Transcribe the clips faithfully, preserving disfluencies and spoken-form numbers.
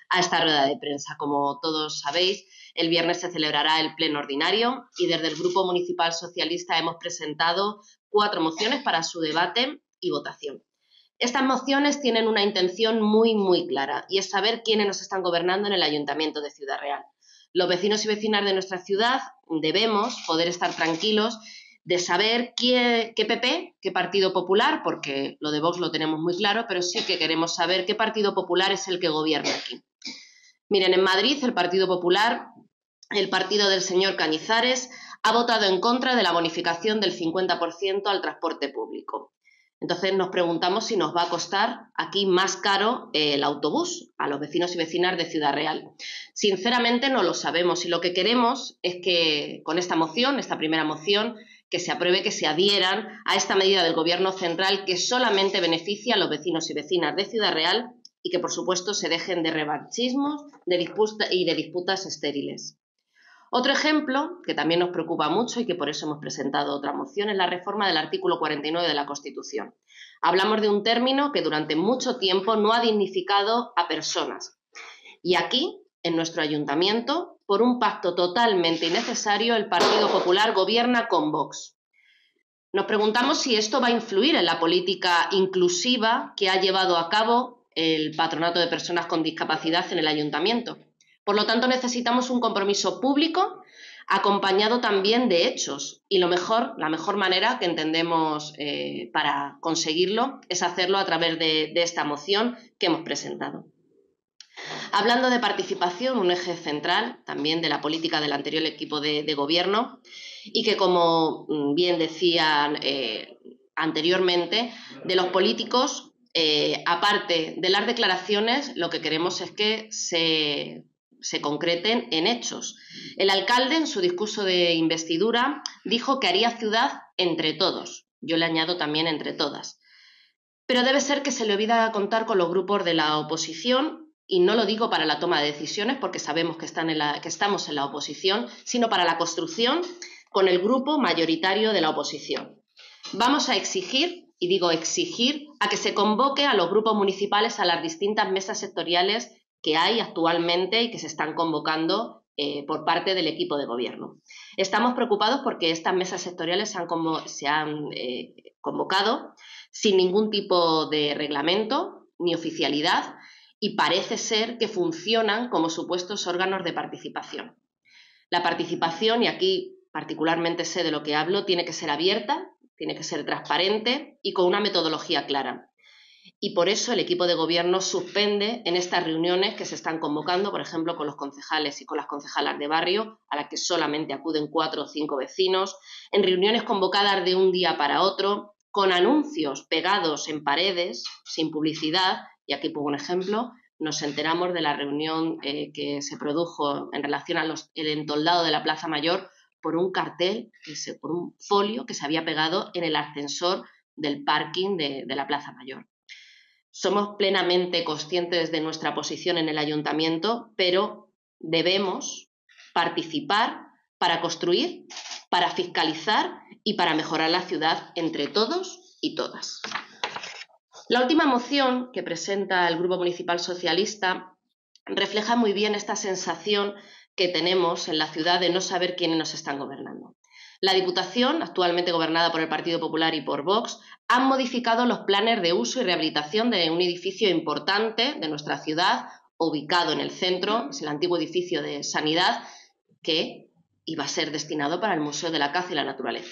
a esta rueda de prensa. Como todos sabéis, el viernes se celebrará el pleno ordinario y desde el Grupo Municipal Socialista hemos presentado cuatro mociones para su debate y votación. Estas mociones tienen una intención muy, muy clara y es saber quiénes nos están gobernando en el Ayuntamiento de Ciudad Real. Los vecinos y vecinas de nuestra ciudad debemos poder estar tranquilos de saber qué, qué P P, qué Partido Popular, porque lo de Vox lo tenemos muy claro, pero sí que queremos saber qué Partido Popular es el que gobierna aquí. Miren, en Madrid el Partido Popular, el partido del señor Cañizares, ha votado en contra de la bonificación del cincuenta por ciento al transporte público. Entonces nos preguntamos si nos va a costar aquí más caro el autobús a los vecinos y vecinas de Ciudad Real. Sinceramente no lo sabemos y lo que queremos es que con esta moción, esta primera moción, que se apruebe, que se adhieran a esta medida del Gobierno central que solamente beneficia a los vecinos y vecinas de Ciudad Real y que, por supuesto, se dejen de revanchismos de disputa y de disputas estériles. Otro ejemplo, que también nos preocupa mucho y que por eso hemos presentado otra moción, es la reforma del artículo cuarenta y nueve de la Constitución. Hablamos de un término que durante mucho tiempo no ha dignificado a personas. Y aquí, en nuestro ayuntamiento, por un pacto totalmente innecesario, el Partido Popular gobierna con Vox. Nos preguntamos si esto va a influir en la política inclusiva que ha llevado a cabo el Patronato de Personas con Discapacidad en el ayuntamiento. Por lo tanto, necesitamos un compromiso público acompañado también de hechos y lo mejor, la mejor manera que entendemos eh, para conseguirlo es hacerlo a través de, de esta moción que hemos presentado. Hablando de participación, un eje central también de la política del anterior equipo de, de gobierno y que, como bien decían eh, anteriormente, de los políticos, eh, aparte de las declaraciones, lo que queremos es que se se concreten en hechos. El alcalde, en su discurso de investidura, dijo que haría ciudad entre todos. Yo le añado también entre todas. Pero debe ser que se le olvida contar con los grupos de la oposición, y no lo digo para la toma de decisiones, porque sabemos que, están en la, que estamos en la oposición, sino para la construcción con el grupo mayoritario de la oposición. Vamos a exigir, y digo exigir, a que se convoque a los grupos municipales a las distintas mesas sectoriales que hay actualmente y que se están convocando eh, por parte del equipo de gobierno. Estamos preocupados porque estas mesas sectoriales se han, como, se han eh, convocado sin ningún tipo de reglamento ni oficialidad y parece ser que funcionan como supuestos órganos de participación. La participación, y aquí particularmente sé de lo que hablo, tiene que ser abierta, tiene que ser transparente y con una metodología clara. Y por eso el equipo de gobierno suspende en estas reuniones que se están convocando, por ejemplo, con los concejales y con las concejalas de barrio, a las que solamente acuden cuatro o cinco vecinos, en reuniones convocadas de un día para otro, con anuncios pegados en paredes, sin publicidad, y aquí pongo un ejemplo, nos enteramos de la reunión eh, que se produjo en relación al entoldado de la Plaza Mayor por un cartel, que se, por un folio que se había pegado en el ascensor del parking de, de la Plaza Mayor. Somos plenamente conscientes de nuestra posición en el ayuntamiento, pero debemos participar para construir, para fiscalizar y para mejorar la ciudad entre todos y todas. La última moción que presenta el Grupo Municipal Socialista refleja muy bien esta sensación que tenemos en la ciudad de no saber quiénes nos están gobernando. La Diputación, actualmente gobernada por el Partido Popular y por Vox, han modificado los planes de uso y rehabilitación de un edificio importante de nuestra ciudad, ubicado en el centro, es el antiguo edificio de Sanidad, que iba a ser destinado para el Museo de la Caza y la Naturaleza.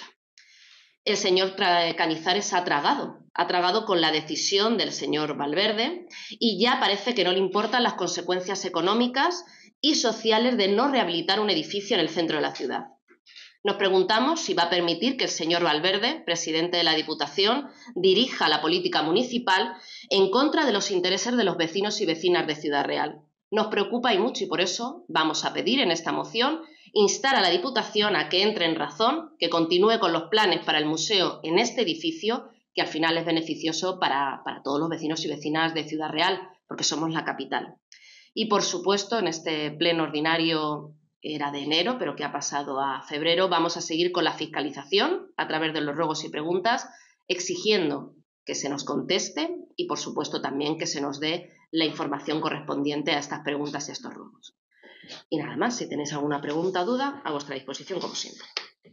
El señor Cañizares ha tragado, ha tragado con la decisión del señor Valverde y ya parece que no le importan las consecuencias económicas y sociales de no rehabilitar un edificio en el centro de la ciudad. Nos preguntamos si va a permitir que el señor Valverde, presidente de la Diputación, dirija la política municipal en contra de los intereses de los vecinos y vecinas de Ciudad Real. Nos preocupa y mucho y por eso vamos a pedir en esta moción instar a la Diputación a que entre en razón, que continúe con los planes para el museo en este edificio, que al final es beneficioso para, para todos los vecinos y vecinas de Ciudad Real, porque somos la capital. Y por supuesto, en este pleno ordinario era de enero, pero que ha pasado a febrero, vamos a seguir con la fiscalización a través de los ruegos y preguntas, exigiendo que se nos conteste y, por supuesto, también que se nos dé la información correspondiente a estas preguntas y a estos ruegos. Y nada más, si tenéis alguna pregunta o duda, a vuestra disposición como siempre.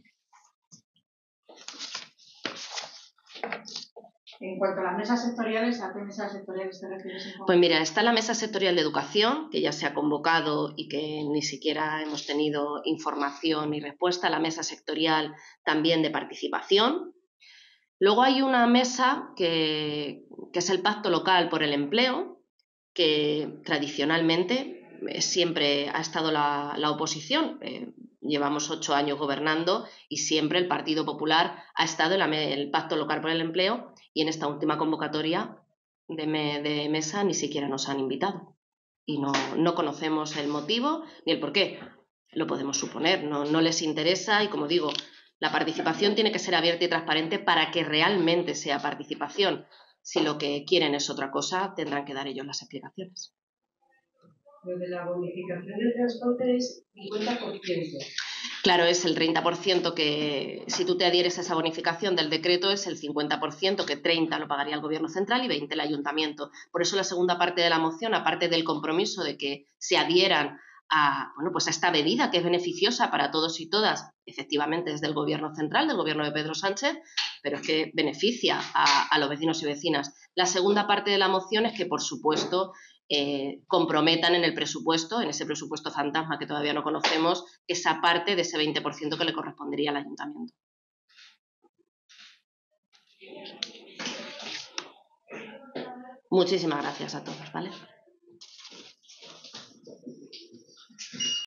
En cuanto a las mesas sectoriales, ¿a qué mesas sectoriales te refieres? Pues mira, está la Mesa Sectorial de Educación, que ya se ha convocado y que ni siquiera hemos tenido información ni respuesta. La Mesa Sectorial también de Participación. Luego hay una mesa que, que es el Pacto Local por el Empleo, que tradicionalmente eh, siempre ha estado la, la oposición. Eh, llevamos ocho años gobernando y siempre el Partido Popular ha estado en la, el Pacto Local por el Empleo, y en esta última convocatoria de, me, de mesa ni siquiera nos han invitado. Y no, no conocemos el motivo ni el porqué. Lo podemos suponer, no, no les interesa y, como digo, la participación tiene que ser abierta y transparente para que realmente sea participación. Si lo que quieren es otra cosa, tendrán que dar ellos las explicaciones. Lo de la bonificación del transporte es cincuenta por ciento. Claro, es el treinta por ciento que, si tú te adhieres a esa bonificación del decreto, es el cincuenta por ciento, que treinta por ciento lo pagaría el Gobierno central y veinte por ciento el Ayuntamiento. Por eso la segunda parte de la moción, aparte del compromiso de que se adhieran a, bueno, pues a esta medida que es beneficiosa para todos y todas, efectivamente es del Gobierno central, del Gobierno de Pedro Sánchez, pero es que beneficia a, a los vecinos y vecinas. La segunda parte de la moción es que, por supuesto, Eh, comprometan en el presupuesto, en ese presupuesto fantasma que todavía no conocemos, esa parte de ese veinte por ciento que le correspondería al Ayuntamiento. Muchísimas gracias a todos, ¿vale?